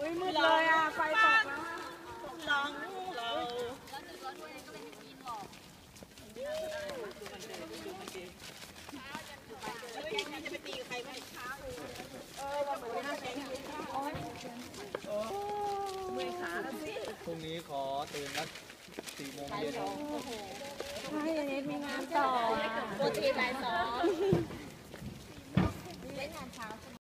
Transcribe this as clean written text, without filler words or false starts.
ไม่มืดเลยอ่ะไฟตกแล้วลองเราแล้วดึกแล้วด้วยก็เลยไม่กินหรอกแล้วแกงจะไปตีกับใครไหมเช้าเลยเมื่อยขาแล้วสิพรุ่งนี้ขอตื่นสัก4 โมงเย็นใช่เน็ตมีงานต่อโปรตีนบ่าย 2 เล่นงานเช้า